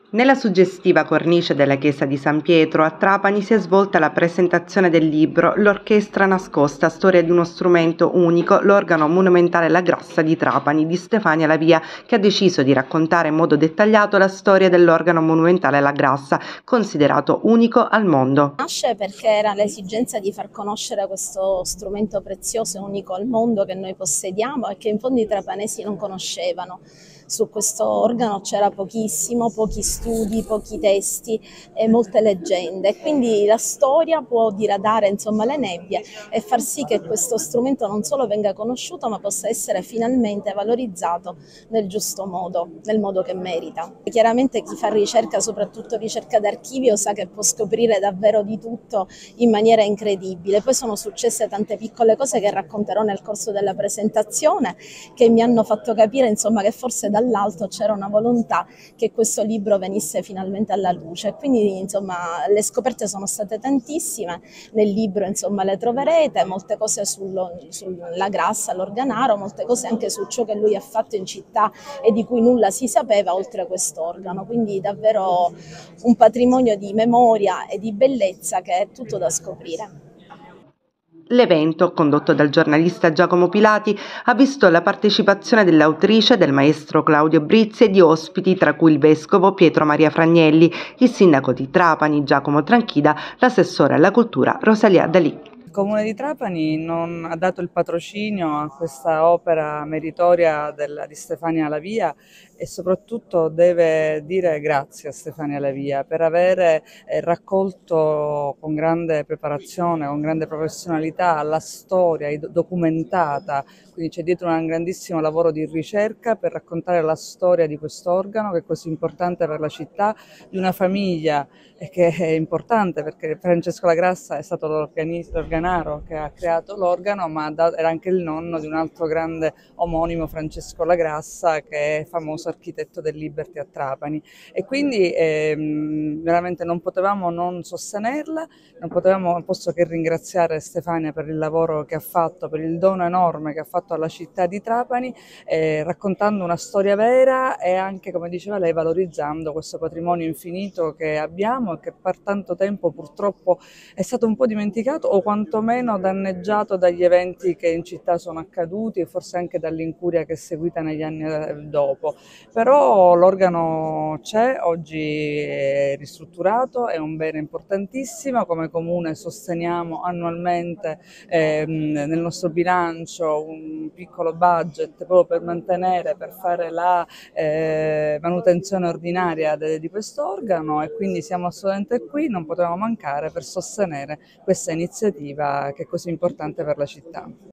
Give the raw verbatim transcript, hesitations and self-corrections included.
Nella suggestiva cornice della chiesa di San Pietro a Trapani si è svolta la presentazione del libro L'orchestra nascosta, storia di uno strumento unico, l'organo monumentale La Grassa di Trapani di Stefania Lavia, che ha deciso di raccontare in modo dettagliato la storia dell'organo monumentale La Grassa, considerato unico al mondo. Nasce perché era l'esigenza di far conoscere questo strumento prezioso e unico al mondo che noi possediamo e che in fondo i trapanesi non conoscevano. Su questo organo c'era pochissimo, pochi studi, pochi testi e molte leggende. Quindi la storia può diradare insomma le nebbie e far sì che questo strumento non solo venga conosciuto ma possa essere finalmente valorizzato nel giusto modo, nel modo che merita. Chiaramente chi fa ricerca, soprattutto ricerca d'archivio, sa che può scoprire davvero di tutto in maniera incredibile. Poi sono successe tante piccole cose che racconterò nel corso della presentazione, che mi hanno fatto capire insomma che forse dall'alto c'era una volontà che questo libro venisse finalmente alla luce. Quindi insomma le scoperte sono state tantissime, nel libro insomma le troverete, molte cose sullo, sulla Grassa, l'organaro, molte cose anche su ciò che lui ha fatto in città e di cui nulla si sapeva oltre quest'organo. Quindi davvero un patrimonio di memoria e di bellezza che è tutto da scoprire. L'evento, condotto dal giornalista Giacomo Pilati, ha visto la partecipazione dell'autrice, del maestro Claudio Brizzi e di ospiti tra cui il vescovo Pietro Maria Fragnelli, il sindaco di Trapani Giacomo Tranchida, l'assessore alla cultura Rosalia Dalì. Il Comune di Trapani non ha dato il patrocinio a questa opera meritoria della, di Stefania Lavia e soprattutto deve dire grazie a Stefania Lavia per avere eh, raccolto con grande preparazione, con grande professionalità la storia documentata, quindi c'è dietro un grandissimo lavoro di ricerca per raccontare la storia di quest'organo che è così importante per la città, di una famiglia e che è importante perché Francesco La Grassa è stato l'organaro che ha creato l'organo, ma era anche il nonno di un altro grande omonimo, Francesco La Grassa, che è famoso architetto del Liberty a Trapani. E quindi ehm, veramente non potevamo non sostenerla, non potevamo, non posso che ringraziare Stefania per il lavoro che ha fatto, per il dono enorme che ha fatto alla città di Trapani, eh, raccontando una storia vera e anche, come diceva lei, valorizzando questo patrimonio infinito che abbiamo e che per tanto tempo purtroppo è stato un po' dimenticato o quantomeno danneggiato dagli eventi che in città sono accaduti e forse anche dall'incuria che è seguita negli anni dopo. Però l'organo c'è, oggi è ristrutturato, è un bene importantissimo, come Comune sosteniamo annualmente ehm, nel nostro bilancio un piccolo budget proprio per mantenere, per fare la eh, manutenzione ordinaria de, di quest'organo e quindi siamo assolutamente qui, non potevamo mancare per sostenere questa iniziativa che è così importante per la città.